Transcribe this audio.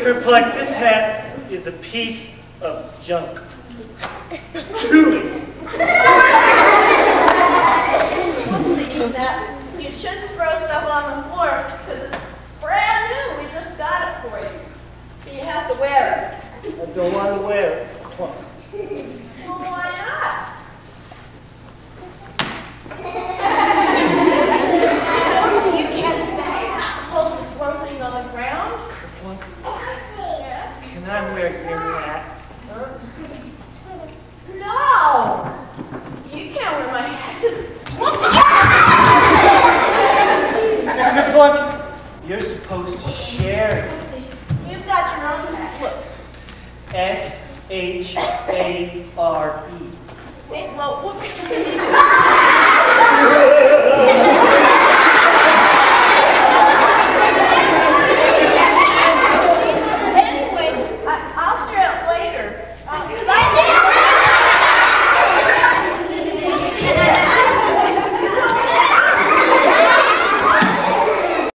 Kerplonk, this hat is a piece of junk. Truly. You shouldn't throw stuff on the floor because it's brand new. We just got it for you. So you have to wear it. I don't want to wear it. Well, why not? You can't say not supposed to throw things on the ground. Yeah. Can I wear your hat? No! You can't wear my hat. Kerplonk, you're supposed to share. You've got your own hat. Look. S-H-A-R-E. Well, whoop.